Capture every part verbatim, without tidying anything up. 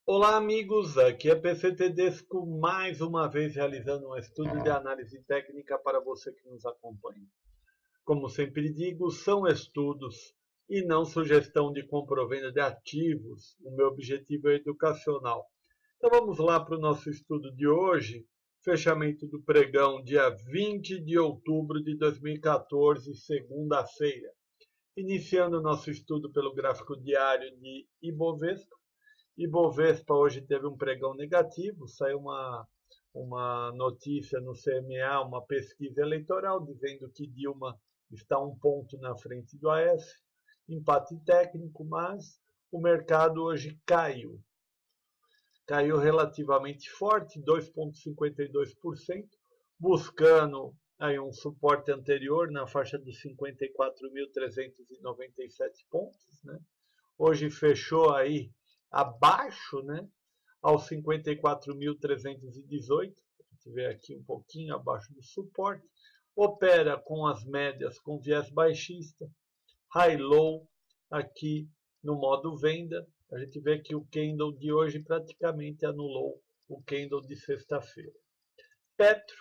Olá, amigos. Aqui é P C Tedesco, mais uma vez realizando um estudo de análise técnica para você que nos acompanha. Como sempre digo, são estudos e não sugestão de compra ou venda de ativos. O meu objetivo é educacional. Então vamos lá para o nosso estudo de hoje. Fechamento do pregão, dia vinte de outubro de dois mil e quatorze, segunda-feira. Iniciando o nosso estudo pelo gráfico diário de Ibovespa. Ibovespa hoje teve um pregão negativo, saiu uma, uma notícia no C M A, uma pesquisa eleitoral, dizendo que Dilma está um ponto na frente do Aécio, empate técnico, mas o mercado hoje caiu. Caiu relativamente forte, dois vírgula cinquenta e dois por cento, buscando aí um suporte anterior na faixa dos cinquenta e quatro mil trezentos e noventa e sete pontos, né? Hoje fechou aí abaixo, né, aos cinquenta e quatro mil trezentos e dezoito, a gente vê aqui um pouquinho abaixo do suporte, opera com as médias com viés baixista, high-low aqui no modo venda, a gente vê que o candle de hoje praticamente anulou o candle de sexta-feira. Petro,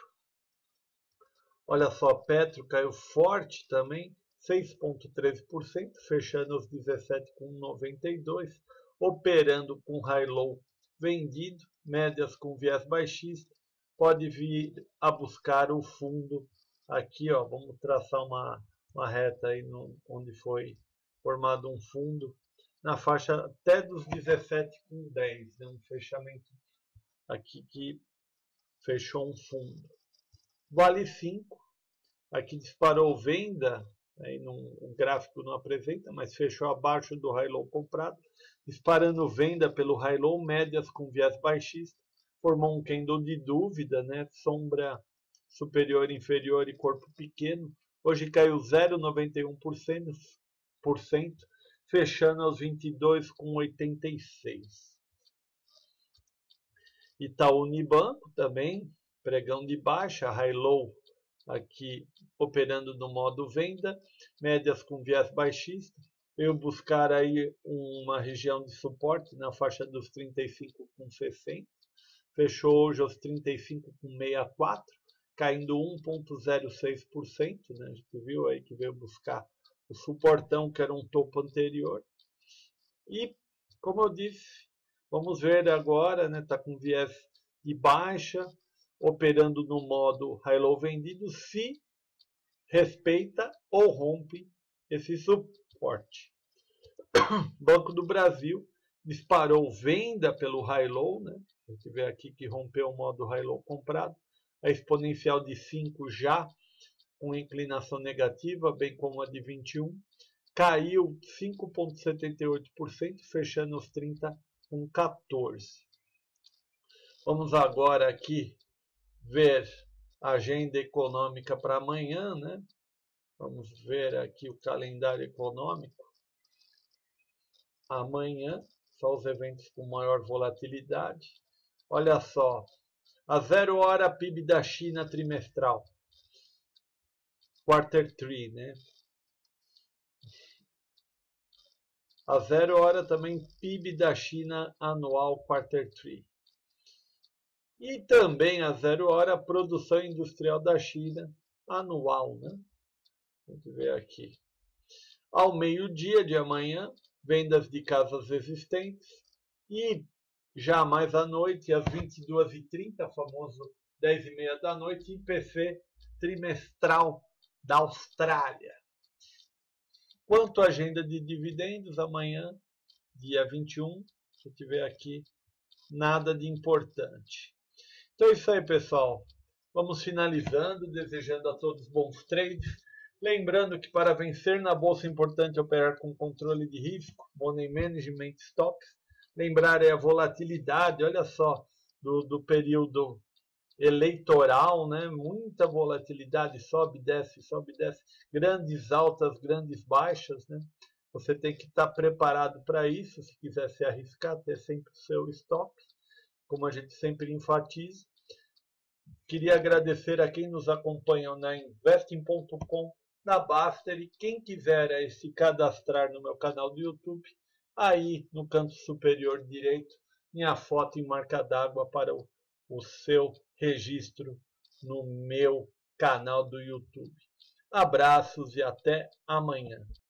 olha só, Petro caiu forte também, seis vírgula treze por cento, fechando os dezessete vírgula noventa e dois, operando com high-low vendido, médias com viés baixista, pode vir a buscar o fundo aqui, ó, vamos traçar uma, uma reta aí no, onde foi formado um fundo, na faixa até dos dezessete vírgula dez, né, um fechamento aqui que fechou um fundo. Vale cinco, aqui disparou venda, aí não, o gráfico não apresenta, mas fechou abaixo do high-low comprado, disparando venda pelo high-low, médias com viés baixista, formou um candle de dúvida, né? Sombra superior, inferior e corpo pequeno. Hoje caiu zero vírgula noventa e um por cento, fechando aos vinte e dois vírgula oitenta e seis. Itaú Unibanco também, pregão de baixa, high-low aqui operando no modo venda, médias com viés baixista. Eu buscar aí uma região de suporte na faixa dos trinta e cinco vírgula sessenta. Fechou hoje aos trinta e cinco vírgula sessenta e quatro, caindo um vírgula zero seis por cento, né? A gente viu aí que veio buscar o suportão, que era um topo anterior. E, como eu disse, vamos ver agora, né? Está com viés de baixa, operando no modo high-low vendido, se respeita ou rompe esse suporte. Banco do Brasil disparou venda pelo high-low, né? A gente vê aqui que rompeu o modo high-low comprado. A exponencial de cinco já com inclinação negativa, bem como a de vinte e um, caiu cinco vírgula setenta e oito por cento, fechando os trinta vírgula quatorze. Vamos agora aqui ver a agenda econômica para amanhã, né? Vamos ver aqui o calendário econômico. Amanhã, só os eventos com maior volatilidade. Olha só, a zero hora P I B da China trimestral, quarter three, né? A zero hora também P I B da China anual, quarter three. E também a zero hora a produção industrial da China anual, né? A gente vê aqui. Ao meio-dia de amanhã, vendas de casas existentes. E já mais à noite, às vinte e duas e trinta, famoso dez e meia da noite, I P C trimestral da Austrália. Quanto à agenda de dividendos, amanhã, dia vinte e um, se eu tiver aqui, nada de importante. Então é isso aí, pessoal. Vamos finalizando, desejando a todos bons trades. Lembrando que para vencer na bolsa é importante operar com controle de risco, money management stocks. Lembrar é a volatilidade, olha só, do, do período eleitoral, né? Muita volatilidade, sobe, desce, sobe, desce, grandes altas, grandes baixas, né? Você tem que estar preparado para isso, se quiser se arriscar, ter sempre o seu stop, como a gente sempre enfatiza. Queria agradecer a quem nos acompanha na investing ponto com, na Baster, e quem quiser aí se cadastrar no meu canal do YouTube, aí no canto superior direito minha foto em marca d'água para o, o seu registro no meu canal do YouTube. Abraços e até amanhã.